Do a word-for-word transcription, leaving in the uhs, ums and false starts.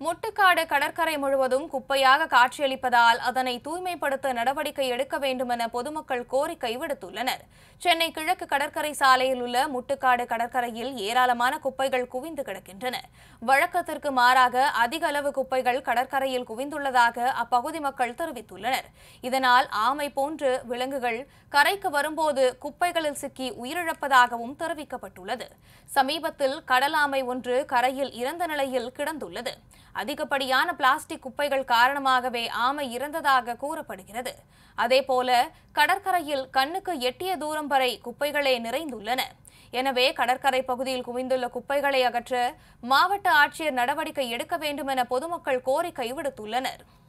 முட்டுக்காடு கடற்கரை முழுவதும் குப்பையாக காட்சியளிப்பதால் அதனை தூய்மைப்படுத்த நடவடிக்கை எடுக்க வேண்டும் என பொதுமக்கள் கோரிக்கை விடுத்துள்ளனர். சென்னை கிழக்கு கடற்கரை சாலையில் உள்ள முட்டுக்காடு கடற்கரையில் ஏராளமான குப்பைகள் குவிந்து கிடக்கின்றன. வழக்கத்திற்கு மாறாக அதிக அளவு குப்பைகள் கடற்கரையில் குவிந்துள்ளதாக அப்பகுதி மக்கள் தெரிவித்துள்ளனர். இதனால் ஆமை போன்று விலங்குகள் கரைக்கு வரும்போது குப்பைகளில் சிக்கி உயிரிழப்பதாகவும் தெரிவிக்கப்பட்டுள்ளது. சமீபத்தில் கடல் ஆமை ஒன்று கரையில் இறந்த நிலையில் கிடந்துள்ளது. அதிகப்படியான பிளாஸ்டிக் குப்பைகள் காரணமாகவே ஆமை இறந்ததாக கூறப்படுகிறது. அதேபோல கடற்கரையில் கண்ணுக்கு எட்டிய தூரம் வரை குப்பைகளே நிறைந்துள்ளன. எனவே கடற்கரை பகுதியில் குவிந்துள்ள குப்பைகளை அகற்ற மாவட்ட ஆட்சியர் நடவடிக்கை எடுக்க வேண்டும் என பொதுமக்கள் கோரிக்கை விடுத்துள்ளனர்.